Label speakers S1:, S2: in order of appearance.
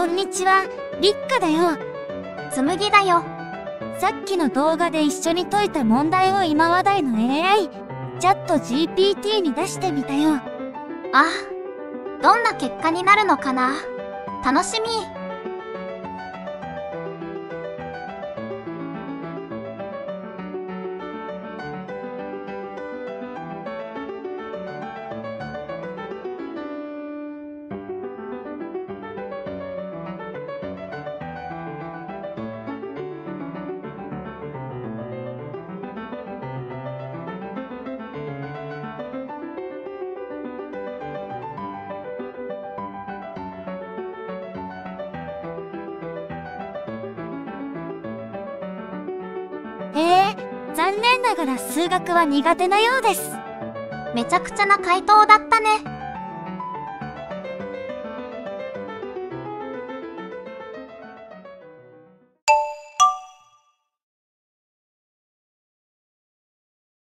S1: こんにちは、りっかだよ。
S2: つむぎだよ。
S1: さっきの動画で一緒に解いた問題を今話題の AI、チャット GPT に出してみたよ。
S2: あ、どんな結果になるのかな。楽しみ。
S1: 残念ながら数学は苦手なようです。
S2: めちゃくちゃな回答だったね。